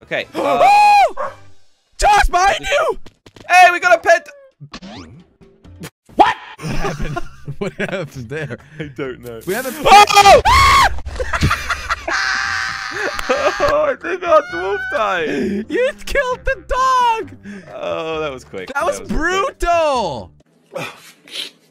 Okay. Oh! Josh, behind you! Hey, we got a pet. What? What happened? What happened there? I don't know. We have a. Oh! Oh, I think our dwarf died. You killed the dog. Oh, that was quick. That was brutal.